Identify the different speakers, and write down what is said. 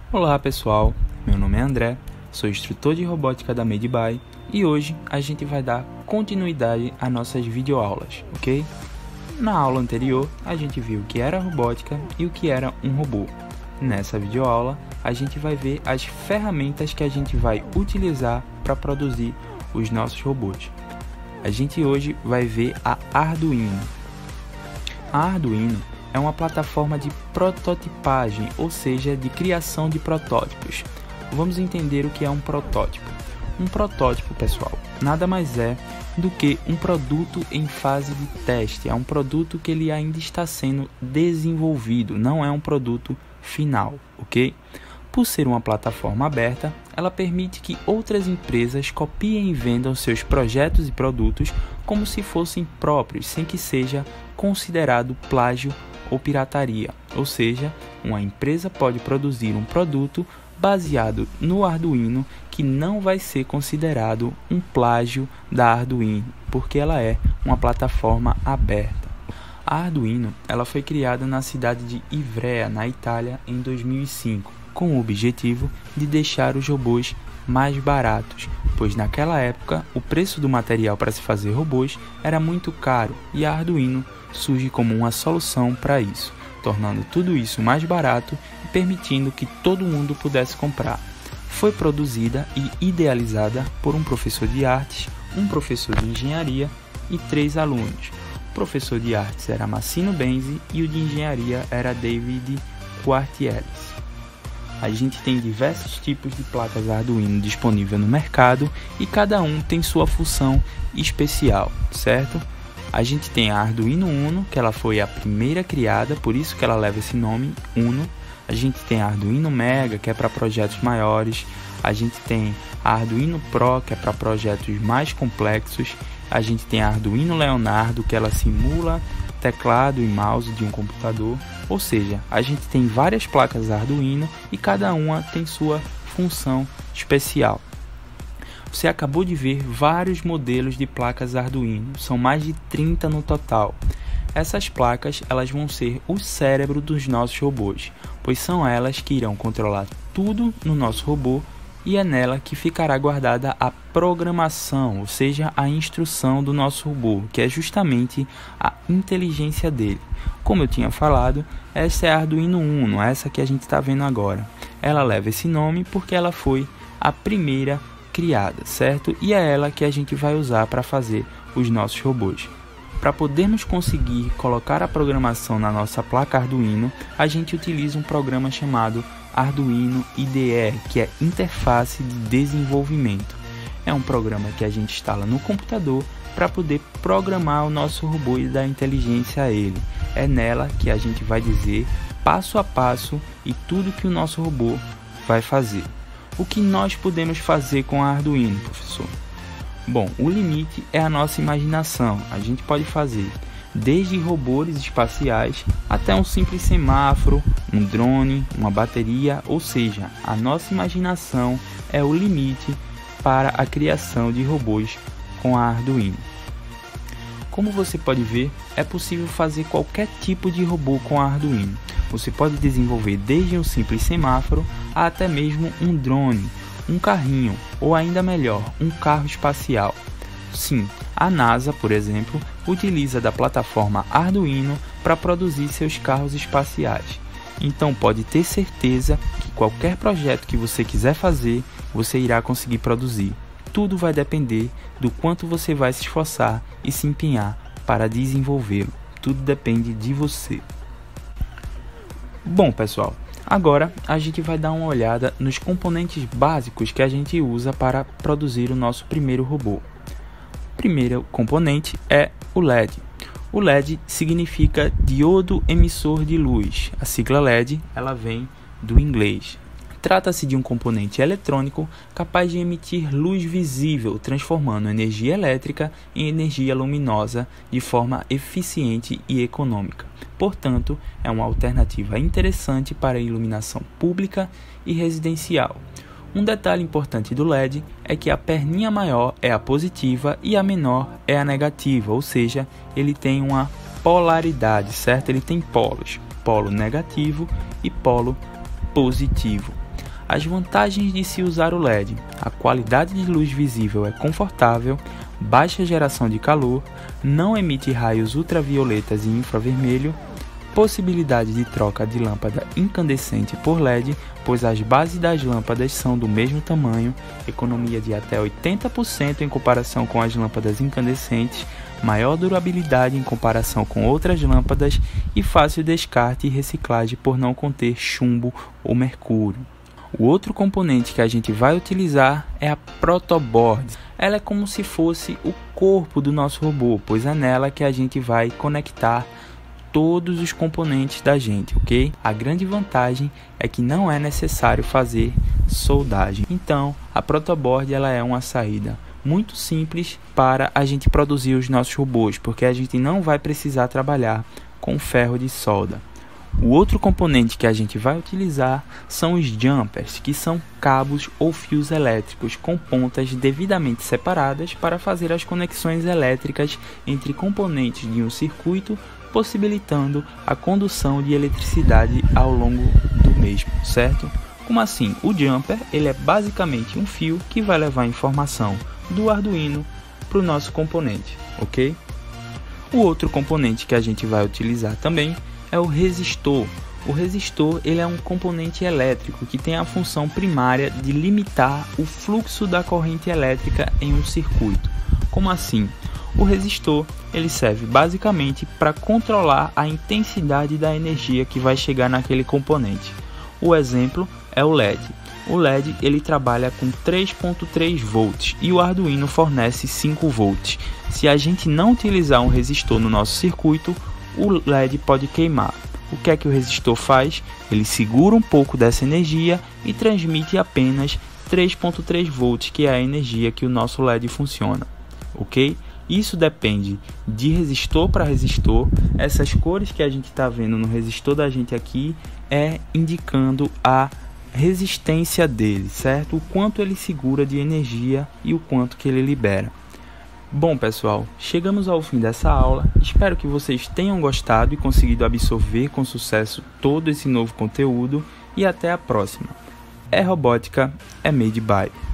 Speaker 1: Olá pessoal, meu nome é André, sou instrutor de robótica da Medby e hoje a gente vai dar continuidade às nossas videoaulas, ok? Na aula anterior a gente viu o que era robótica e o que era um robô. Nessa videoaula a gente vai ver as ferramentas que a gente vai utilizar para produzir os nossos robôs. A gente hoje vai ver a Arduino. A Arduino é uma plataforma de prototipagem, ou seja, de criação de protótipos. Vamos entender o que é um protótipo. Um protótipo, pessoal, nada mais é do que um produto em fase de teste. É um produto que ele ainda está sendo desenvolvido, não é um produto final, ok? Por ser uma plataforma aberta, ela permite que outras empresas copiem e vendam seus projetos e produtos como se fossem próprios, sem que seja considerado plágio ou pirataria, ou seja, uma empresa pode produzir um produto baseado no Arduino que não vai ser considerado um plágio da Arduino, porque ela é uma plataforma aberta. A Arduino ela foi criada na cidade de Ivrea, na Itália, em 2005, com o objetivo de deixar os robôs mais baratos, pois naquela época o preço do material para se fazer robôs era muito caro e a Arduino surge como uma solução para isso, tornando tudo isso mais barato e permitindo que todo mundo pudesse comprar. Foi produzida e idealizada por um professor de artes, um professor de engenharia e 3 alunos. O professor de artes era Massimo Benzi e o de engenharia era David Quartielis. A gente tem diversos tipos de placas Arduino disponível no mercado e cada um tem sua função especial, certo? A gente tem a Arduino Uno, que ela foi a primeira criada, por isso que ela leva esse nome, Uno. A gente tem a Arduino Mega, que é para projetos maiores. A gente tem a Arduino Pro, que é para projetos mais complexos. A gente tem a Arduino Leonardo, que ela simula teclado e mouse de um computador. Ou seja, a gente tem várias placas Arduino e cada uma tem sua função especial. Você acabou de ver vários modelos de placas Arduino, são mais de 30 no total. Essas placas elas vão ser o cérebro dos nossos robôs, pois são elas que irão controlar tudo no nosso robô e é nela que ficará guardada a programação, ou seja, a instrução do nosso robô, que é justamente a inteligência dele. Como eu tinha falado, essa é a Arduino Uno, essa que a gente está vendo agora. Ela leva esse nome porque ela foi a primeira criada, certo? E é ela que a gente vai usar para fazer os nossos robôs. Para podermos conseguir colocar a programação na nossa placa Arduino, a gente utiliza um programa chamado Arduino IDE, que é Interface de Desenvolvimento. É um programa que a gente instala no computador para poder programar o nosso robô e dar inteligência a ele. É nela que a gente vai dizer passo a passo e tudo que o nosso robô vai fazer. O que nós podemos fazer com a Arduino, professor? Bom, o limite é a nossa imaginação. A gente pode fazer desde robôs espaciais até um simples semáforo, um drone, uma bateria, ou seja, a nossa imaginação é o limite para a criação de robôs com a Arduino. Como você pode ver, é possível fazer qualquer tipo de robô com a Arduino. Você pode desenvolver desde um simples semáforo a até mesmo um drone, um carrinho ou ainda melhor, um carro espacial. Sim, a NASA, por exemplo, utiliza da plataforma Arduino para produzir seus carros espaciais. Então pode ter certeza que qualquer projeto que você quiser fazer, você irá conseguir produzir. Tudo vai depender do quanto você vai se esforçar e se empenhar para desenvolvê-lo. Tudo depende de você. Bom, pessoal, agora a gente vai dar uma olhada nos componentes básicos que a gente usa para produzir o nosso primeiro robô. O primeiro componente é o LED. O LED significa diodo emissor de luz. A sigla LED ela vem do inglês. Trata-se de um componente eletrônico capaz de emitir luz visível, transformando energia elétrica em energia luminosa de forma eficiente e econômica. Portanto, é uma alternativa interessante para a iluminação pública e residencial. Um detalhe importante do LED é que a perninha maior é a positiva e a menor é a negativa, ou seja, ele tem uma polaridade, certo? Ele tem polos, polo negativo e polo positivo. As vantagens de se usar o LED: a qualidade de luz visível é confortável, baixa geração de calor, não emite raios ultravioletas e infravermelho, possibilidade de troca de lâmpada incandescente por LED, pois as bases das lâmpadas são do mesmo tamanho, economia de até 80% em comparação com as lâmpadas incandescentes, maior durabilidade em comparação com outras lâmpadas e fácil descarte e reciclagem por não conter chumbo ou mercúrio. O outro componente que a gente vai utilizar é a protoboard. Ela é como se fosse o corpo do nosso robô, pois é nela que a gente vai conectar todos os componentes da gente, ok? A grande vantagem é que não é necessário fazer soldagem. Então, a protoboard ela é uma saída muito simples para a gente produzir os nossos robôs, porque a gente não vai precisar trabalhar com ferro de solda. O outro componente que a gente vai utilizar são os jumpers, que são cabos ou fios elétricos com pontas devidamente separadas para fazer as conexões elétricas entre componentes de um circuito, possibilitando a condução de eletricidade ao longo do mesmo, certo? Como assim? O jumper ele é basicamente um fio que vai levar informação do Arduino para o nosso componente, ok? O outro componente que a gente vai utilizar também é o resistor. O resistor ele é um componente elétrico que tem a função primária de limitar o fluxo da corrente elétrica em um circuito. Como assim? O resistor ele serve basicamente para controlar a intensidade da energia que vai chegar naquele componente. O exemplo é o LED. O LED ele trabalha com 3.3 volts e o Arduino fornece 5 volts. Se a gente não utilizar um resistor no nosso circuito, o LED pode queimar. O que é que o resistor faz? Ele segura um pouco dessa energia e transmite apenas 3.3 volts, que é a energia que o nosso LED funciona, ok? Isso depende de resistor para resistor. Essas cores que a gente está vendo no resistor da gente aqui é indicando a resistência dele, certo? O quanto ele segura de energia e o quanto que ele libera. Bom pessoal, chegamos ao fim dessa aula, espero que vocês tenham gostado e conseguido absorver com sucesso todo esse novo conteúdo e até a próxima. É robótica, é made by.